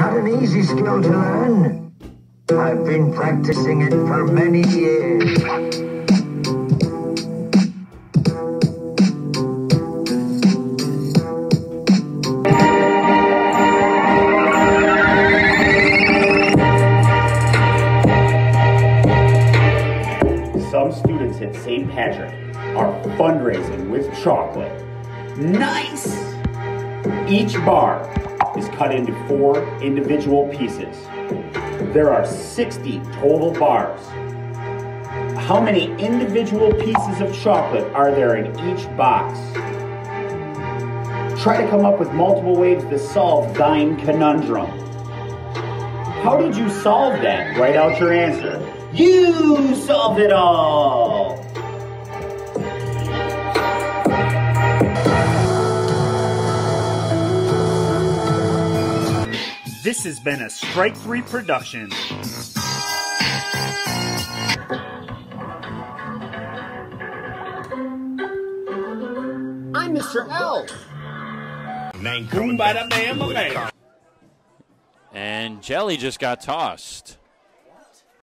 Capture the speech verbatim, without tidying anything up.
not an easy skill to learn. I've been practicing it for many years. Some students at Saint Patrick are fundraising with chocolate. Nice! Each bar is cut into four individual pieces. There are sixty total bars. How many individual pieces of chocolate are there in each box? Try to come up with multiple ways to solve thine conundrum. How did you solve that? Write out your answer. You solved it all! This has been a Strike Three production. I'm Mister L. Boom, bada, bam, bam. And Jelly just got tossed.